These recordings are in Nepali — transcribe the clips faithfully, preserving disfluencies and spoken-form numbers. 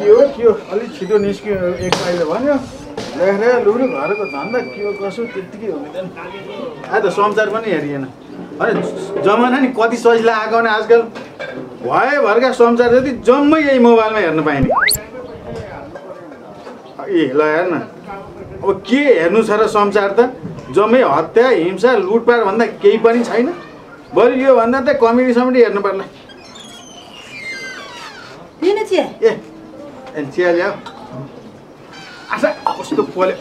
के हो के हो अलिक छिटो निस्क्यो एक भाइले भन्यो लेख्रे लुरु घरको धन्दा के हो कसो त्यतिकै हुँदैन आज त समाचार पनि हेरिएन अरे जमाना नि कति सजिलो आएको भने आजकल भए भरका समाचार जति जम्मै यही मोबाइलमा हेर्न पाइने ए ल हेर्न अब के हेर्नु छ र समाचार त जम्मै हत्या हिंसा लुटपाट भन्दा केही पनि छैन बरु यो भन्दा त कमेडी समेडी हेर्नु पर्ला लिन चिया ए एन चिया ल्याऊ आशा कस्तो पोल्यो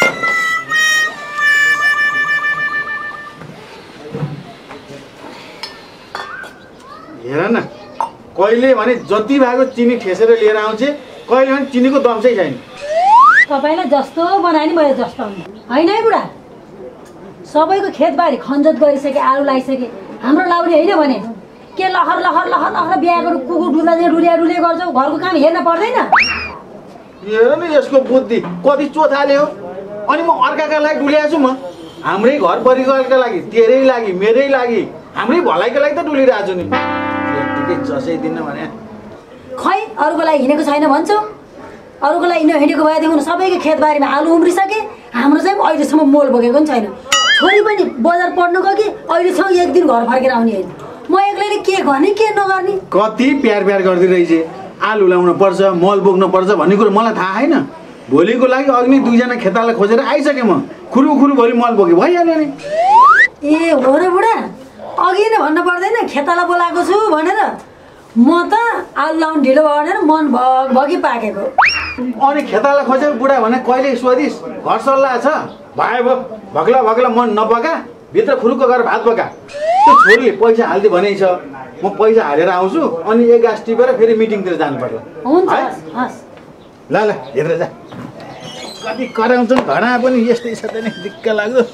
हेर न कहिले भने जति भएको चिनी ठेसेर लिएर आउँछ कहिले भने चिनीको दम्सै छैन तपाईलाई जस्तो बनाए नि मैले जस्तो होइन है बुढा सबैको खेतबारी खन्जत गरिसके आलु लगाइसके हाम्रो लाउने होइन भने के लहर लहर लहर लहर बिहाको कुकुर डुल्दा चाहिँ डुलिया डुलिया गर्छौ घरको काम हेर्न पर्दैन हेर न यसको बुद्धि कति चोथाले हो अनि म अर्काका लागि डुलिया छु म हाम्रै घर परिवारका लागि तेरै लागि मेरै लागि हाम्रै भलाइको लागि त डुलिरहेको छु नि यतिकै जसै दिन भने खै अरूको लागि हिँडेको छैन भन्छौ अरूको लागि हिँड्यो हिँडेको भएदेखि सबैको खेतबारीमा आलु उम्रिसके हाम्रो चाहिँ अहिलेसम्म मोल बोकेको पनि छैन छोरी पनि बजार पढ्न गयो कि अहिलेसम्म एक दिन घर फर्केर आउने होइन म एक्लैले के गर्ने के नगर्ने कति प्यार प्यार गर्दै रहेछ आलु लाउनु पर्छ मल बोक्नु पर्छ भन्ने कुरो मलाई थाहा छैन भोलिको लागि अग्नि दुईजना खेताला खोजेर आइसकेँ म खुरु खुरु भोलि मल बोके भइहाल्यो नि ए हो र बुढा अघि नै भन्नु पर्दैन खेताला बोलाएको छु भनेर म त आलु लाउनु ढिलो भयो भनेर मन भग भगी पाकेको अनि खेताला खोजेको बुढा भने कहिले सोधिस् घर सल्लाह छ भाइ भयो भग्ला भग्ला मन नपका भित्र खुरुक्क गरेर भात पका त्यो छोरीले पैसा हाल्दै भनेछ म पैसा हालेर आउँछु अनि एक गाँस टिपेर फेरि मिटिङतिर जानु पर्ला हुन्छ हस् ल ल हेरेर जा कति कराउँछन् घरमा पनि यस्तै छ त नि दिक्क लाग्दो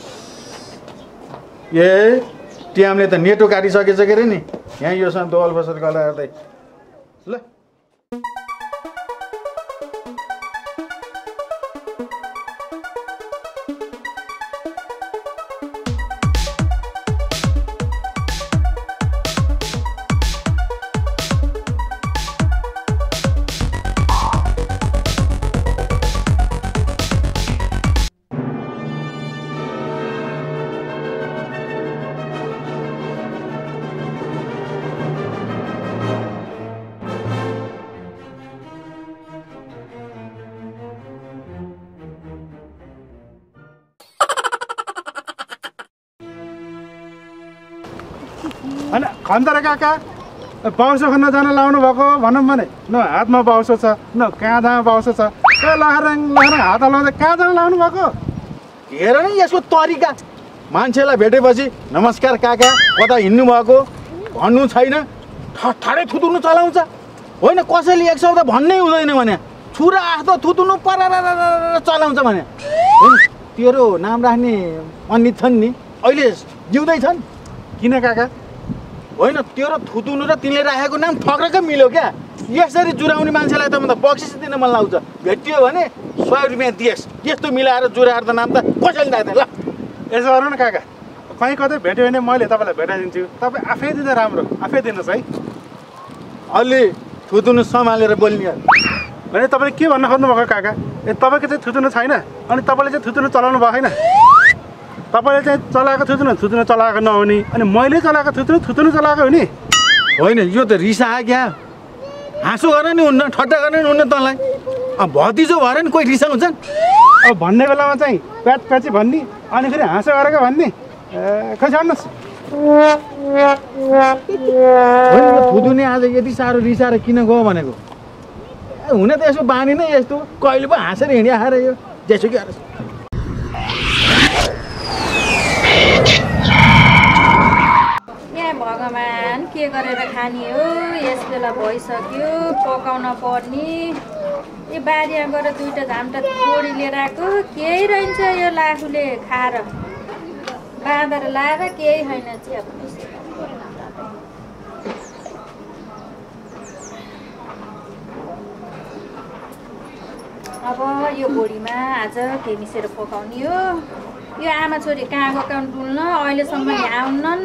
ए ट्यामले त नेटो काटिसकेछ के अरे नि यहाँ योसँग दोल फसल गर्दा गर्दै ल होइन खन्तर काका बाउसो खन्न जान लाउनु भएको भनौँ भने न हातमा बाउसो छ न काँधामा बाउसो छ ए लहराङ लहराङ हात लाउँदा कहाँ जान लाउनु भएको हेर न यसको तरिका मान्छेलाई भेटेपछि नमस्कार काका कता हिँड्नु भएको भन्नु छैन ठाडै थुतुनु चलाउँछ होइन कसैले एक शब्द भन्नै हुँदैन भने छुरा जस्तो थुतुनु पर चलाउँछ भने तेरो नाम राख्ने पण्डित छन् नि अहिले जिउँदै छन् किन काका होइन तेरो थुतुनु र तिमीले राखेको नाम ठक्रकै मिल्यो क्या यसरी जुराउने मान्छेलाई त म त बक्सिस दिन मन लाउँछ भेटियो भने सय रुपियाँ दिएस् यस्तो मिलाएर जुराएर त नाम त कसैले राख्दैन ल यसो गरौँ न काका कहीँ कतै भेट्यो भने मैले तपाईँलाई भेटाइदिन्छु तपाईँ आफै दिँदा राम्रो आफै दिनुहोस् है अलि थुतुनु सम्हालेर बोल्ने भने तपाईँले के भन्न खोज्नुभएको काका ए तपाईँको चाहिँ थुतुनु छैन अनि तपाईँले चाहिँ थुतुनु चलाउनु भएको छैन तपाईँले चाहिँ चलाएको थुतुनु थुतुनु चलाएको नहुने अनि मैले चलाएको थुतुनु थुतुनु चलाएको हो नि होइन यो त रिसा आयो क्या हाँसो गर्न नि हुन्न ठट्टा गर्न नि हुन्न तँलाई अब भतिजो भएर नि कोही रिसाउँछन् अब भन्ने बेलामा चाहिँ प्याच प्याची भन्ने अनि फेरि हाँसो गरेको भन्ने खै छाड्नुहोस् थुतुने आज यति साह्रो रिसाएर किन गयो भनेको हुन त यसो बानी नै यस्तो कहिले पो हाँसेर हिँड्या खाएर यो जेसुकै भगवान् के गरेर खाने हो यस बेला भइसक्यो पकाउन पर्ने यो बारीमा गएर दुईवटा झाम्टा छोडी लिएर आएको केही रहन्छ यो लाखुले खाएर बाँधेर लाएर केही छैन चाहिँ अब यो भोडिमा आज के मिसेर पकाउने हो यो आमा छोरी कहाँ गएको डुल्न अहिलेसम्म आउनन्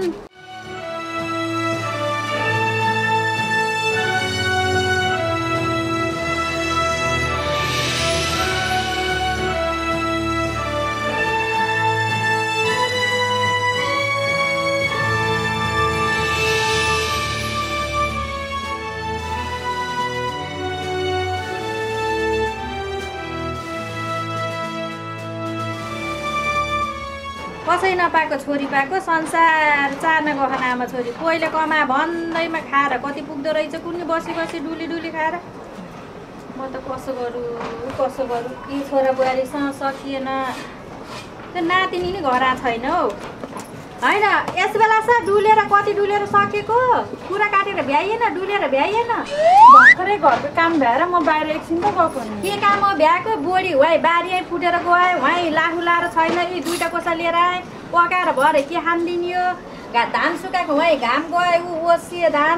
कसै नपाएको छोरी पाएको संसार चार्न गहन आमा छोरी पहिले कमा भन्दैमा खाएर कति पुग्दो रहेछ कुनै बसी बसी डुली डुली खाएर म त कसो गरौँ कसो गरौँ कि छोरा बुहारीसँग सकिएन त्यो नातिनी नि घर आएको छैन हौ होइन यस बेला छ डुलेर कति डुलेर सकेको कुरा काटेर भ्याइएन डुलेर भ्याइएन भर्खरै घरको काम भ्याएर म बाहिर एकछिन त गएको नि के काम हो भ्याएको बोडी वाइ बारी फुटेर गएँ वाइ लाहु लाएर छैन यी दुईवटा कोसा लिएर आएँ पकाएर भरे के खानिदिने घा धान सुकाएको वाइ घाम गयो ऊ ओसिए धान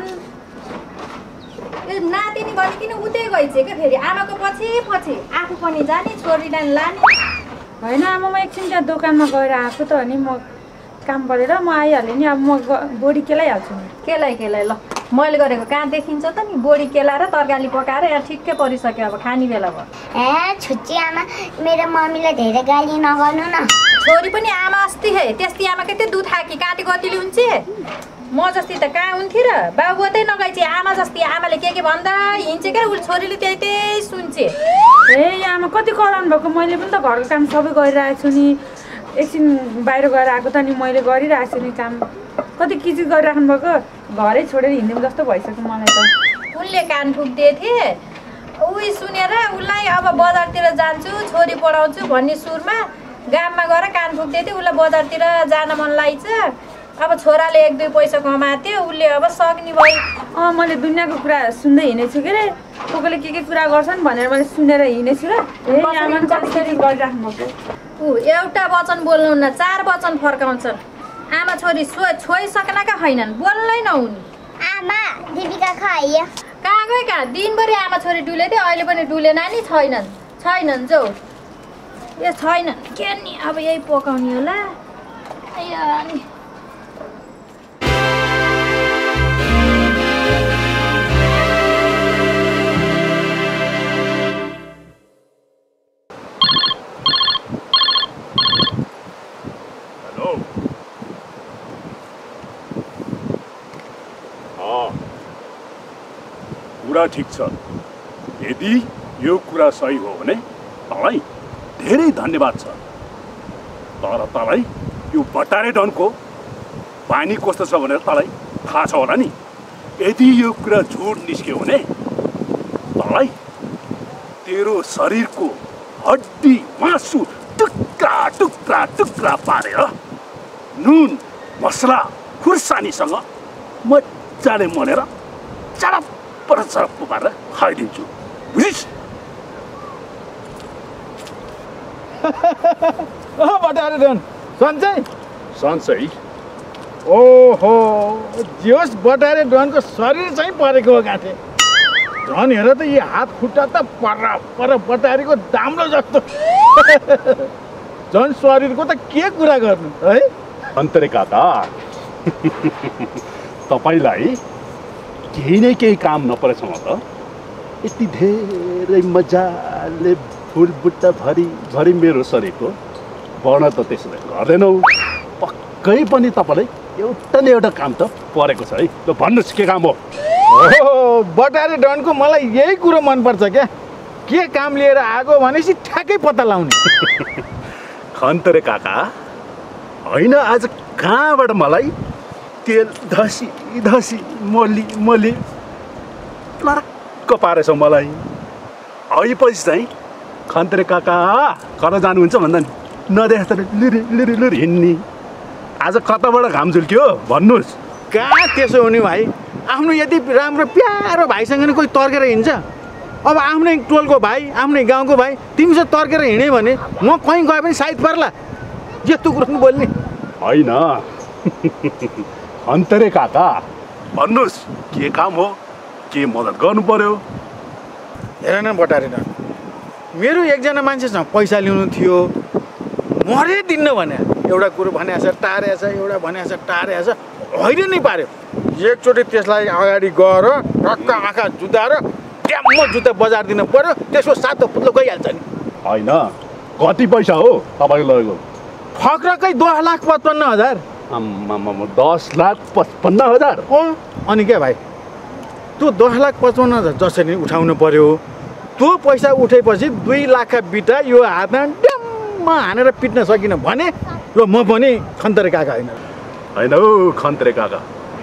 यो नातिनी भने किन उतै गइछ क्या फेरि आमाको पछि पछि आफू पनि जाने छोरीलाई लाने होइन आमा म एकछिन त्यहाँ दोकानमा गएर आएको त अनि म काम गरेर म आइहालेँ नि अब म बोडी केलाइहाल्छु नि केलाई केलाई ल मैले गरेको कहाँ देखिन्छ त नि बोडी केलाएर तरकारी पकाएर यहाँ ठिक्कै परिसक्यो अब खाने बेला भयो ए छुच्ची आमा मेरो मम्मीलाई धेरै गाली नगर्नु न छोरी पनि आमा अस्ति हे त्यस्तै आमा के दुध खाकी काटे गतिले हुन्छ म जस्तै त कहाँ हुन्थ्यो र बाबुतै नगएपछि आमा जस्तै आमाले के के भन्दा हिँड्छ क्या उसले छोरीले त्यही त्यही सुन्छे ए आमा कति कराउनु भएको मैले पनि त घरको काम सबै गरिरहेको छु नि एकछिन बाहिर गएर आएको त नि मैले गरिरहेको छु नि काम कति किचित गरिराख्नु भएको घरै छोडेर हिँड्नु जस्तो भइसक्यो मलाई त उनले कान फुक्दिए थिए उही सुनेर उसलाई अब बजारतिर जान्छु छोरी पढाउँछु भन्ने सुरमा गाममा गएर कान फुक्दिए थिए उसलाई बजारतिर जान मन लाग्छ अब छोराले एक दुई पैसा कमाएको थियो उसले अब सक्ने भयो अँ मैले दुनियाँको कुरा सुन्दै हिँडेछु के अरे को कोले के के कुरा गर्छन् भनेर मैले सुनेर हिँडेछु र ए आमा कसरी गरिराख्नु भएको ऊ एउटा वचन बोल्नुहुन्न चार वचन फर्काउँछन् आमा छोरी सो छोइसकेनका छैनन् बोल्नै नहुने आमा दिपिका खाइयो कहाँ गयो कहाँ दिनभरि आमा छोरी डुले थियो अहिले पनि डुलेन नि छैनन् छैनन् जाउ ए छैनन् के नि अब यही पकाउने होला नि कुरा ठिक छ यदि यो कुरा सही हो भने तँलाई धेरै धन्यवाद छ तर तँलाई यो बटारे डनको बानी कस्तो छ भनेर तँलाई थाहा छ होला नि यदि यो कुरा झुट निस्क्यो भने तँलाई तेरो शरीरको हड्डी मासु टुक्रा टुक्रा टुक्रा पारेर नुन मसला खुर्सानीसँग मजाले मलेर चडप पर चडप पारेर खाइदिन्छु बुझिस् बटारे डन सन्चै सन्चै ओहो जोस् बटारे डनको शरीर चाहिँ परेको हो गाँठे झन् हेर त यी हात खुट्टा त पर पर बटारेको दाम्रो जस्तो झन् शरीरको त के कुरा गर्नु है अन्तरे काका तपाईँलाई केही न केही काम नपरेछ म त यति धेरै मजाले फुलबुट्टा भरि भरि मेरो शरीरको वर्ण त त्यसरी गर्दैनौ पक्कै पनि तपाईँलाई एउटा न एउटा काम त परेको छ है ल भन्नुहोस् के काम हो ओहो बटारे डनको मलाई यही कुरो मनपर्छ क्या के काम लिएर आएको भनेपछि ठ्याक्कै पत्ता लाउने खन्तरे काका होइन आज कहाँबाट मलाई तेल धसी धसी मोली मोली लरक्क पारेछ मलाई आएपछि चाहिँ खन्तरे काका कता जानुहुन्छ भन्दा नदेखा त लिरि लिरि लिरि हिँड्ने आज कताबाट घाम झुल्क्यो भन्नुहोस् कहाँ त्यसो हुने भाइ आफ्नो यति राम्रो प्यारो भाइसँग नि कोही तर्केर हिँड्छ अब आफ्नै टोलको भाइ आफ्नै गाउँको भाइ तिमीसँग तर्केर हिँड्यो भने म कहीँ गए पनि सायद पर्ला यस्तो कुरो पनि बोल्ने होइन अन्तरे काका भन्नुहोस् के काम हो के मद्दत गर्नु पर्यो हेर न बटारे न मेरो एकजना मान्छेसँग पैसा ल्याउनु थियो मरे दिन्न भने एउटा कुरो भनेको छ टारेछ एउटा भनेको छ टारेछ होइन नै पार्यो एकचोटि त्यसलाई अगाडि गएर टक्क आँखा जुदाएर ट्याम्म जुत्ता बजार दिन पर्यो त्यसको सातो पुत्लो गइहाल्छ नि होइन कति पैसा हो तपाईँको लगेको फक्रकै दस लाख पचपन्न हजार आम्मामा दस लाख पचपन्न हजार अँ अनि क्या भाइ त्यो दस लाख पचपन्न हजार जसरी उठाउनु पर्यो त्यो पैसा उठेपछि दुई लाखका बिटा यो हातमा ड्याम्म हानेर पिट्न सकिन भने र म पनि खन्तरे काका होइन। होइन हौ खन्त्रे काका,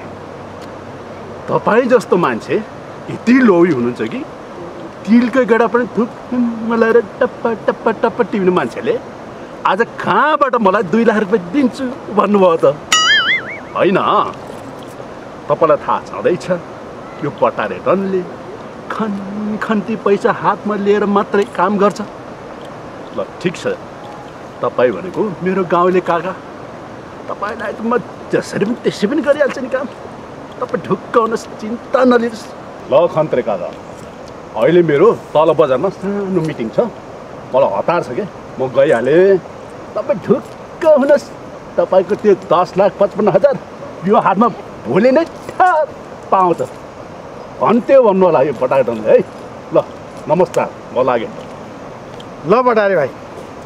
तपाईँ जस्तो मान्छे यति लोभी हुनुहुन्छ कि तिलकै गडा पनि थुक्मा लगाएर टप्पा टप्पा टप्पा टिप्ने मान्छेले आज कहाँबाट मलाई दुई लाख रुपियाँ दिन्छु भन्नुभयो त? होइन, तपाईँलाई थाहा छँदैछ यो पटारे डनले खन खन्ती पैसा हातमा लिएर मात्रै काम गर्छ। ल ठिक छ, तपाईँ भनेको मेरो गाउँले काका, तपाईँलाई त म जसरी पनि त्यसै पनि गरिहाल्छु नि काम। तपाईँ ढुक्क हुनुहोस्, चिन्ता नलिनुहोस्। ल खन्त्रे काका, अहिले मेरो तल बजारमा सानो मिटिङ छ, मलाई हतार छ क्या, म गइहालेँ। तपाईँ ढुक्क हुनुहोस्, तपाईँको त्यो दस लाख पचपन्न हजार यो हातमा भोलि नै ठ्याप पाउँछ भन्थ्यो भन्नु होला यो पटारे डनले है। ल नमस्कार, म लागेँ। ल पटारे भाइ,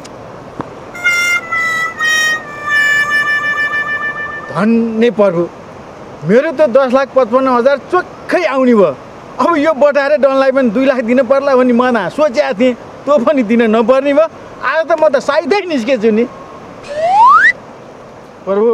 धन्य प्रभु, मेरो त दस लाख पचपन्न हजार चोखै आउने भयो। अब यो बटारे डनलाई पनि दुई लाख दिन पर्ला भने म न सोचेको थिएँ, त्यो पनि दिन नपर्ने भयो। आज त म त साइदै निस्केछु नि प्रभु।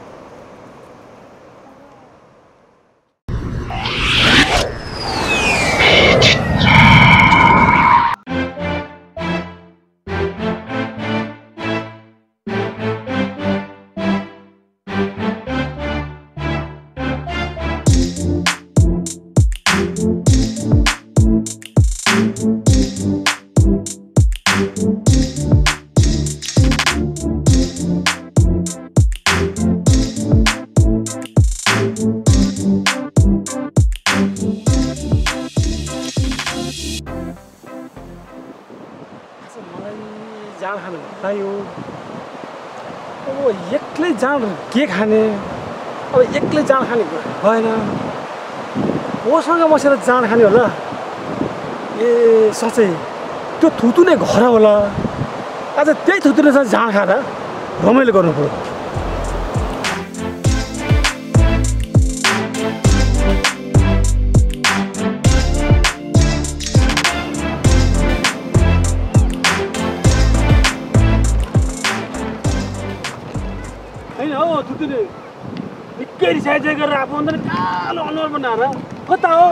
जाँड खानु खायो, अब एक्लै जाँड के खाने, अब एक्लै जाँड खाने कुरा भएन, मसँग बसेर जाँड खाने होला। ए साँच्चै त्यो थुतु नै घर होला, आज त्यही थुतुले चाहिँ जाँड खाएर रमाइलो गर्नु पऱ्यो। होइन हौ थुतुले निकै रिसाइज गरेर आफू अन्त कालो अनुहार बनाएर कता हो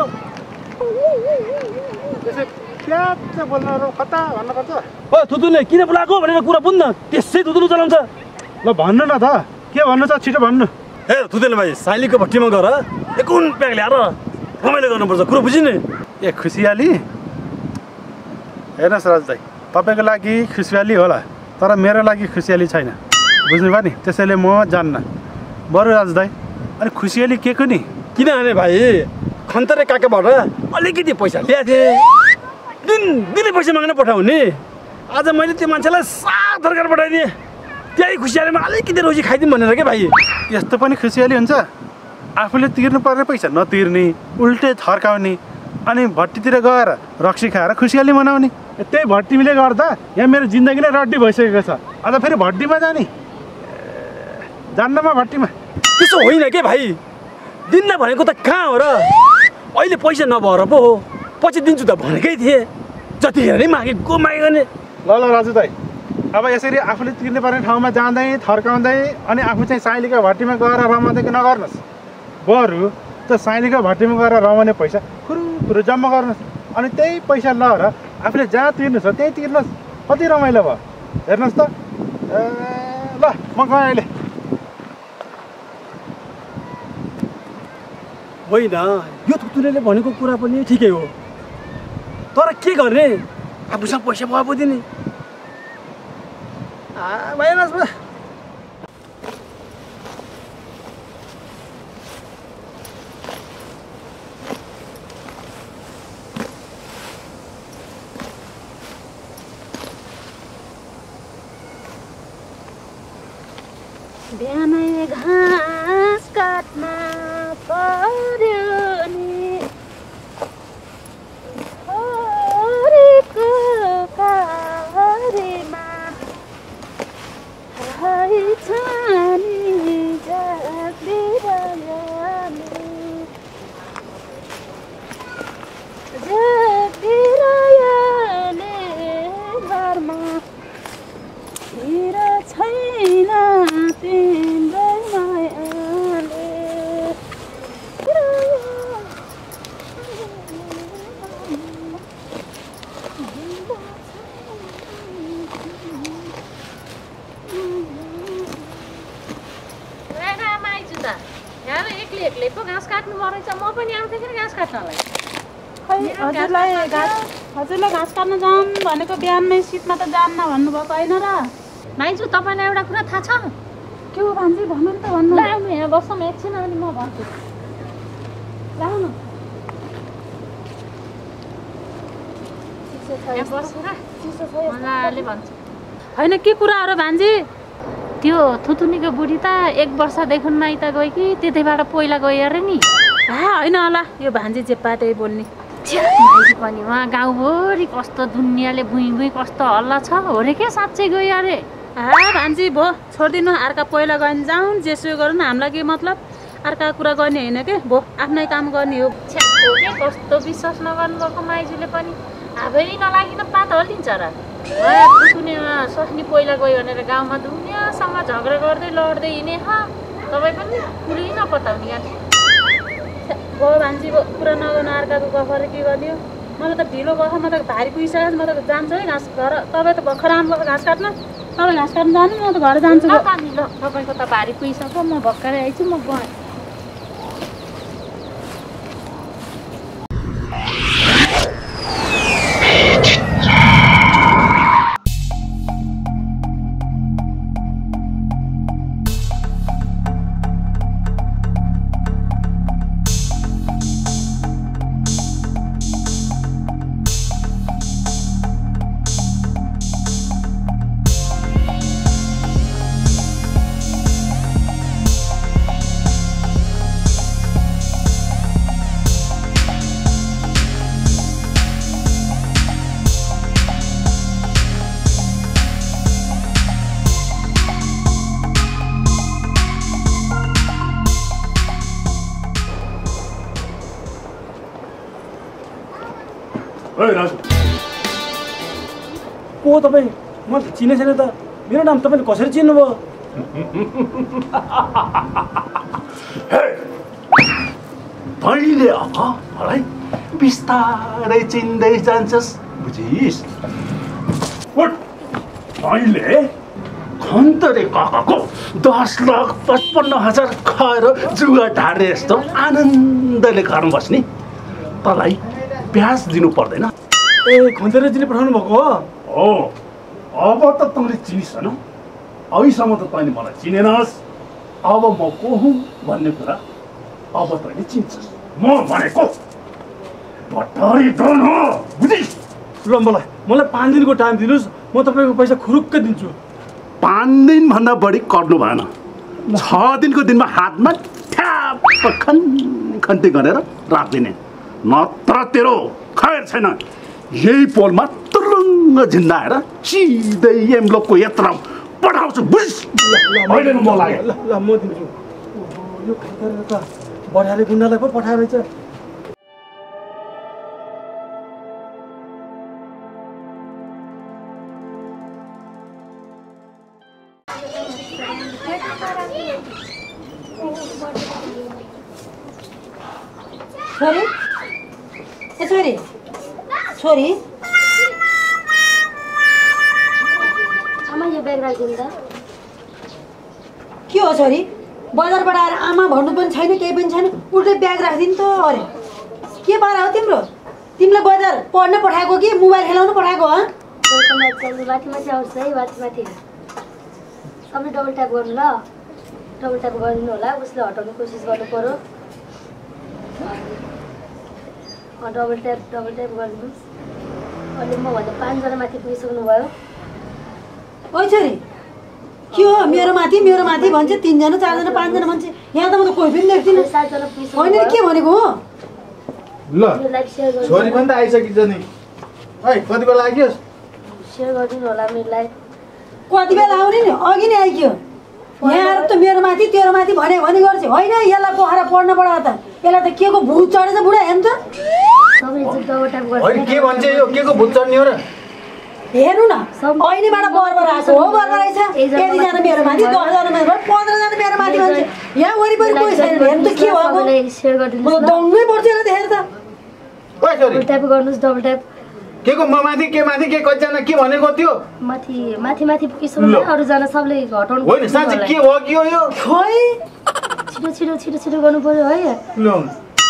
त्यसै प्याज बोल्नु कता भन्नुपर्छ? हो थुतुले किन बोलाएको भनेर कुरा बुझ्न, त्यसै थुतुलु चलाउँछ। ल भन्नु न त, के भन्नु छ छिटो भन्नु। हे थुतुले भाइ, साइलीको भट्टीमा गएर एकुन प्याक ल्याएर रमाइलो गर्नुपर्छ, कुरो बुझिने? ए खुसियाली हेर्नुहोस् राजु दाइ, तपाईँको लागि खुसियाली होला, तर मेरो लागि खुसियाली छैन, बुझ्नुभयो नि? त्यसैले म जान्न। बरु राजु दाइ, अनि खुसियाली के को नि? किनभने भाइ खन्तरे काकाबाट अलिकति पैसा ल्याएको थिएँ, दिन दिनै पैसा माग्न पठाउने। आज मैले त्यो मान्छेलाई सात थर्काएर पठाइदिएँ, त्यही खुसियालीमा अलिकति रोजी खाइदिउँ भनेर के भाइ। यस्तो पनि खुसियाली हुन्छ? आफूले तिर्नु पर्ने पैसा नतिर्ने, उल्टे थर्काउने, अनि भट्टीतिर गएर रक्सी खाएर खुसियाली मनाउने। त्यही भट्टीले गर्दा यहाँ मेरो जिन्दगी नै रड्डी भइसकेको छ, अझ फेरि भट्टीमा जाने? जान्न म भट्टीमा। त्यसो होइन के भाइ, दिन्न भनेको त कहाँ हो र? अहिले पैसा नभएर पो हो, पछि दिन्छु त भनेकै थिएँ, जतिखेर नै मागेको मागे गर्ने। ल ल राजु दाइ, अब यसरी आफूले तिर्नु पर्ने ठाउँमा जाँदै थर्काउँदै अनि आफू चाहिँ साइलीको भट्टीमा गएर रमाउँदै नगर्नुहोस्। बरु त साइलीको भट्टीमा गएर रमाउने पैसा खुरु खुरु जम्मा गर्नुहोस्, अनि त्यही पैसा लगेर आफूले जहाँ तिर्नु छ त्यहीँ तिर्नुहोस्। कति रमाइलो भयो हेर्नुहोस् त। ए ल म गएँ अहिले। होइन, यो थुतुले भनेको कुरा पनि ठिकै हो, तर के गर्ने, आफूसँग पैसा भयो पो दिने। भइहाल्छ बा। बिहानै घाँस काट्न पर्यो नि, छोरीको कारीमा रहेछ नि जगिरहने, जगिरहने घरमा हिरो छैन रहेछ म पनि आउँथेँ कि घाँस काट्नलाई खै हजुरलाई घाँस हजुरलाई घाँस काट्न जाऊँ भनेको बिहानमै सिटमा त जान्न भन्नुभएको होइन र माइजू तपाईँलाई एउटा कुरा थाहा छ के हो भान्जी भन्नु नि त भन्नु ल आउनु यहाँ बस्छौँ एकछिन अनि म भन्छु लाउनु यहाँ बसेर मजाले भन्छु होइन के कुरा हो र भान्जी त्यो थुथुनीको बुढी त एक वर्षदेखि माइत गयो कि त्यतैबाट पहिला गयो अरे नि हा होइन होला यो भान्जी जे पाटे बोल्ने माइजू पनि उहाँ गाउँभरि कस्तो दुनियाँले भुइँ भुइँ कस्तो हल्ला छ हो रे के साँच्चै गयो अरे हा भान्जी भो छोडिदिनु अर्का पहिला गयो भने जाउँ जेसो गरौँ न हामीलाई के मतलब अर्का कुरा गर्ने होइन के भो आफ्नै काम गर्ने हो के कस्तो विश्वास नगर्नुभएको माइजूले पनि हाबै नलागिन पात हल्लिन्छ र थुथुनीमा सस्नी पहिला गयो भनेर गाउँमा दुनियाँसँग झगडा गर्दै लड्दै हिँडे ह तपाईँ पनि कुरै नपताउने यहाँ भो भान्जी भो कुरा नगर्नु अर्काको गफर के गरिदियो मलाई त ढिलो गफ म त भारी पुगिसकेको म त जान्छु है घाँस घर तपाईँ त भर्खर आउनुभएको घाँस काट्न तपाईँ घाँस काट्नु जानु म त घर जान्छु ल तपाईँको त भारी पुगिसक्यो म भर्खरै आइछु म गएँ को तपाईँ म त चिने छैन त मेरो नाम तपाईँले कसरी चिन्नुभयो तैँले मलाई बिस्तारै चिन्दै जान्छस् बुझिस् तैँले खन्तरे काकाको दस लाख पचपन्न हजार खाएर जुवा ढाडे जस्तो आनन्दले घरमा बस्ने तँलाई ब्याज दिनु पर्दैन ए खन्तरेजीले पठाउनु भएको हो हो अब त तँले चिनिस् होइन अहिलेसम्म त तैँले मलाई चिनेनस् अब म को हुँ भन्ने कुरा अब तैँले चिन्छस् म भनेको भट्टारी डन हो बुझिस् ल मलाई मलाई पाँच दिनको टाइम दिनुहोस् म तपाईँको पैसा खुरुक्क दिन्छु पाँच दिनभन्दा बढी कर्नु भएन छ दिनको दिनमा हातमा ठ्याप्प खन खन्ती गरेर राखिदिने नत्र तेरो खैर छैन यही पोलमा तुरुङ्ग झिन्डाएर सिधै एमलोकको यात्रा पठाउँछु बुझिस् अहिले म लाग्यो ल ल म दिन्छु यो खन्तरे त बढाले गुन्डालाई पो पठाएर रहेछ छोरी ए छोरी छोरी आमा यो ब्याग राखिदिनु त के हो छोरी बजारबाट आएर आमा भन्नु पनि छैन केही पनि छैन उल्टै ब्याग राखिदिनु त अरे के पारा हो तिम्रो तिमीलाई बजार पढ्न पठाएको कि मोबाइल खेलाउनु पठाएको हो माथि माथि आउँछ है माथि माथि तपाईँ डबल ट्याप गर्नु ल डबल ट्याप गरिदिनु होला उसले हटाउने कोसिस गर्नु पर्यो डबल ट्याप डबल ट्याप गरिदिनुहोस् अहिले म भन्दा पाँचजना माथि पुगिसक्नु भयो ओ छोरी के हो मेरो माथि मेरो माथि भन्छ तिनजना चारजना पाँचजना भन्छ यहाँ त म त कोही पनि देख्दिनँ सातजना पुगिसक्नु होइन के भनेको हो ल छोरी पनि त आइसकिन्छ नि है कति बेला लाग्यो सेयर गरिदिनु होला मेरोलाई कति बेला आउने नि अघि नै आइक्यो यहाँ आएर त मेरो माथि तेरो माथि भने भने गर्छ होइन यसलाई पोखरा पढ्न पढा त यसलाई त के को भूत चढेछ बुढा हेर्नु त होइन के भन्छ यो के को भूत चढ्ने हो र हेर्नु न ऐनीबाट बर्बर आएको हो बर्बर आइछ यतिजना मेरो माथि दसजना मेरो पन्ध्रजना मेरो माथि भन्छ यहाँ वरिपरि कोही छैन हेर्नु त के भएको म त दङ्गै पर्छ यसलाई देखेर त ओइ छोरी ट्याप गर्नुहोस् डबल ट्याप के को म माथि के माथि के कतिजना के भनेको थियो माथि माथि माथि पुगिसक्नु अरूजना सबले घटाउनु होइन साँच्चै के हो कि हो यो खोइ छिटो छिटो छिटो छिटो गर्नु पर्यो है ल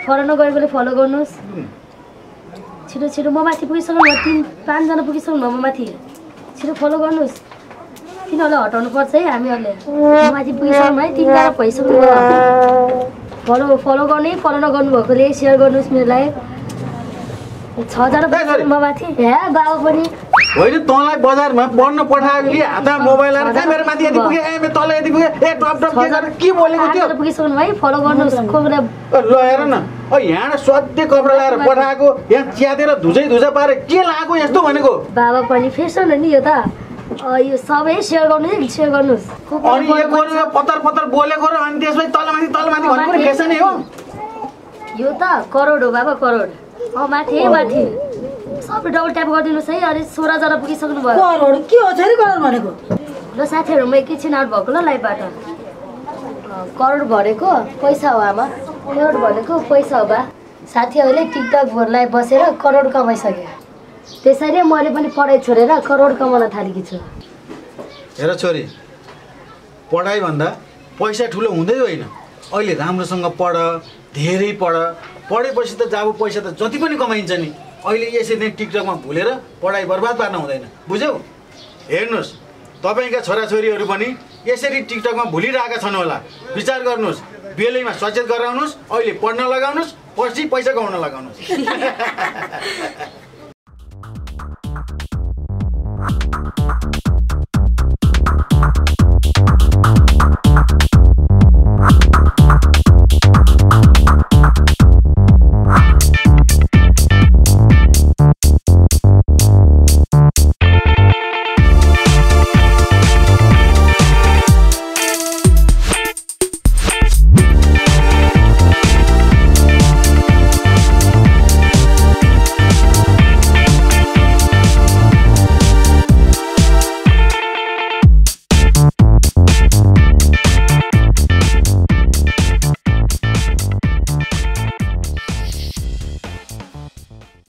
फलो नगरेकोले फलो गर्नुहोस् छिटो छिटो म माथि पुगिसक्नु म तिन पाँचजना पुगिसक्नु म माथि छिटो फलो गर्नुहोस् तिनीहरूलाई हटाउनु पर्छ है हामीहरूले म माथि पुगिसक्नु है तिनजना भइसक्नु फलो फलो गर्ने फलो नगर्नु भएकोले सेयर गर्नुहोस् मेरो लाइभ छजना म माथि हे बाबा पनि होइन तँलाई बजारमा पढ्न पठाएको कि हातमा मोबाइल आएर कहाँ मेरो माथि यति पुगे ए मेरो तल यति पुगे ए टप टप के गरेर के बोलेको थियो पुगिसक्नु है फलो गर्नुहोस् कोही ल हेर न यहाँ सधैँ कपडा लगाएर पठाएको यहाँ च्यातेर धुजै धुजा पारे के लगाएको यस्तो भनेको बाबा पनि फेसन हो नि यो त यो सबै सेयर गर्नु सेयर गर्नुहोस् अनि एक गरेर पत्तर पत्तर बोलेको र अनि त्यसपछि तलमाथि तलमाथि भनेको फेसनै हो यो त करोड हो बाबा करोड अँ माथि माथि सबै डबल ट्याप गरिदिनुहोस् है अनि सोह्रजना पुगिसक्नु भयो करोड के हो छोरी करोड भनेको ल साथीहरू म एकैछिन आउट भएको ल लाइभबाट करोड भनेको पैसा हो आमा करोड भनेको पैसा हो बा साथीहरूले टिकटकहरूलाई बसेर करोड कमाइसके त्यसैले मैले पनि पढाइ छोडेर करोड कमाउन थालेकी छु हेर छोरी पढाइ भन्दा पैसा ठुलो हुँदै होइन अहिले राम्रोसँग पढ धेरै पढ पढेपछि त जब पैसा त जति पनि कमाइन्छ नि अहिले यसरी नै टिकटकमा भुलेर पढाइ बर्बाद पार्न हुँदैन बुझ्यौ हेर्नुहोस् तपाईँका छोराछोरीहरू पनि यसरी टिकटकमा भुलिरहेका छन् होला विचार गर्नुहोस् बेलैमा सचेत गराउनुहोस् अहिले पढ्न लगाउनुहोस् पछि पैसा कमाउन लगाउनुहोस्